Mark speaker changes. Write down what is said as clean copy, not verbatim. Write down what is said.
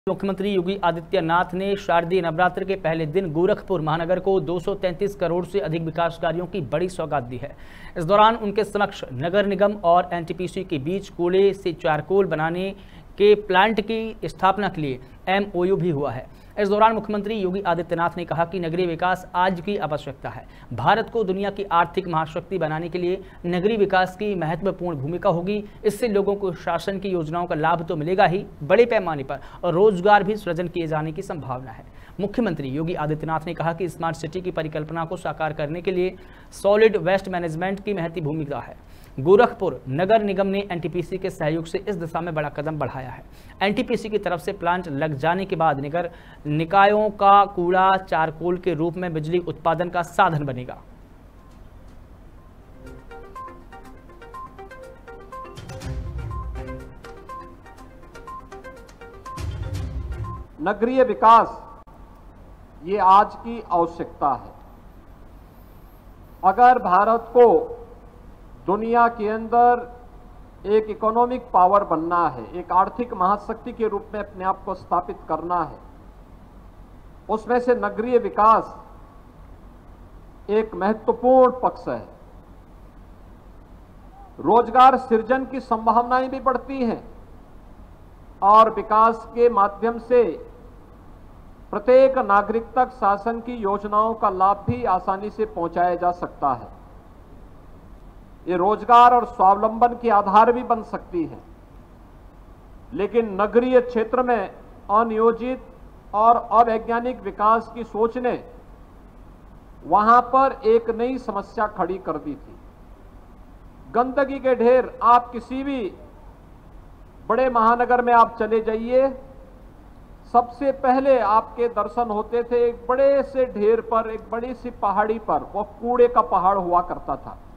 Speaker 1: मुख्यमंत्री योगी आदित्यनाथ ने शारदीय नवरात्र के पहले दिन गोरखपुर महानगर को 233 करोड़ से अधिक विकास कार्यों की बड़ी सौगात दी है। इस दौरान उनके समक्ष नगर निगम और एनटीपीसी के बीच कोयले से चारकोल बनाने के प्लांट की स्थापना के लिए MOU भी हुआ है। इस दौरान मुख्यमंत्री योगी आदित्यनाथ ने कहा कि नगरीय विकास आज की आवश्यकता है। भारत को दुनिया की आर्थिक महाशक्ति बनाने के लिए नगरीय विकास की महत्वपूर्ण भूमिका होगी। इससे लोगों को शासन की योजनाओं का लाभ तो मिलेगा ही, बड़े पैमाने पर और रोजगार भी सृजन किए जाने की संभावना है। मुख्यमंत्री योगी आदित्यनाथ ने कहा कि स्मार्ट सिटी की परिकल्पना को साकार करने के लिए सॉलिड वेस्ट मैनेजमेंट की महत्वपूर्ण भूमिका है। गोरखपुर नगर निगम ने एनटीपीसी के सहयोग से इस दिशा में बड़ा कदम बढ़ाया है। एनटीपीसी की तरफ से प्लांट लग जाने के बाद नगर निकायों का कूड़ा चारकोल के रूप में बिजली उत्पादन का साधन बनेगा।
Speaker 2: नगरीय विकास ये आज की आवश्यकता है। अगर भारत को दुनिया के अंदर एक इकोनॉमिक पावर बनना है, एक आर्थिक महाशक्ति के रूप में अपने आप को स्थापित करना है, उसमें से नगरीय विकास एक महत्वपूर्ण पक्ष है। रोजगार सृजन की संभावनाएं भी बढ़ती हैं और विकास के माध्यम से प्रत्येक नागरिक तक शासन की योजनाओं का लाभ भी आसानी से पहुंचाया जा सकता है। ये रोजगार और स्वावलंबन के आधार भी बन सकती है। लेकिन नगरीय क्षेत्र में अनियोजित और अवैज्ञानिक विकास की सोच ने वहां पर एक नई समस्या खड़ी कर दी थी। गंदगी के ढेर, आप किसी भी बड़े महानगर में आप चले जाइए, सबसे पहले आपके दर्शन होते थे एक बड़े से ढेर पर, एक बड़ी सी पहाड़ी पर, वो कूड़े का पहाड़ हुआ करता था।